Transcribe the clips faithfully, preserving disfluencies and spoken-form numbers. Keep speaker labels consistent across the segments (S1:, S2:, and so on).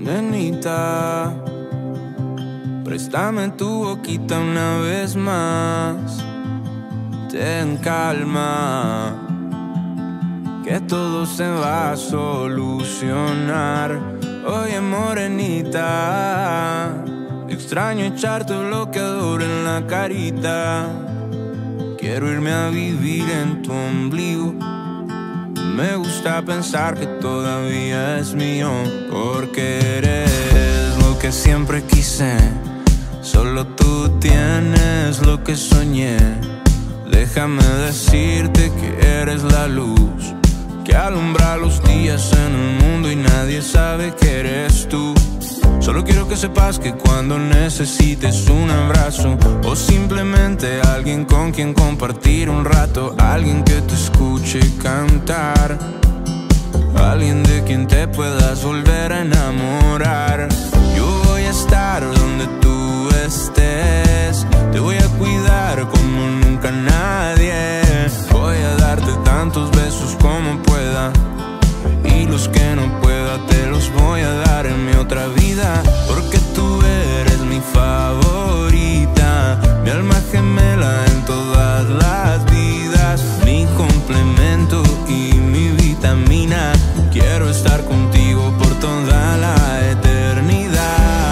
S1: Nenita, préstame tu boquita una vez más. Ten calma, que todo se va a solucionar. Oye, morenita, extraño echar tu bloqueador en la carita. Quiero irme a vivir en tu ombligo. Me gusta pensar que todavía es mío, porque eres lo que siempre quise. Solo tú tienes lo que soñé. Déjame decirte que eres la luz que alumbra los días en el mundo y nadie sabe que eres tú. Solo quiero que sepas que cuando necesites un abrazo o simplemente alguien con quien compartir un rato, alguien que te escuche cantar, alguien de quien te puedas volver a enamorar. Yo voy a estar donde tú estés, te voy a cuidar como nunca nadie. Voy a darte tantos besos como pueda, y los que no pueda te los voy a dar en mi otra vida, porque tú eres mi favorita, mi alma gemela en todas las vidas, mi complemento y mi vitamina. Quiero estar contigo por toda la eternidad.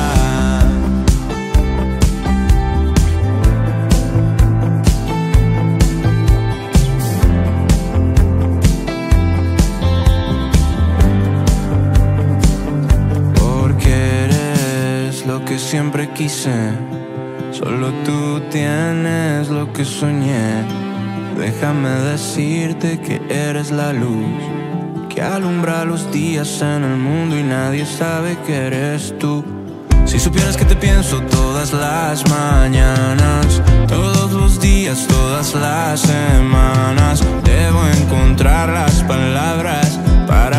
S1: Lo que siempre quise, solo tú tienes lo que soñé. Déjame decirte que eres la luz que alumbra los días en el mundo y nadie sabe que eres tú. Si supieras que te pienso todas las mañanas, todos los días, todas las semanas, debo encontrar las palabras para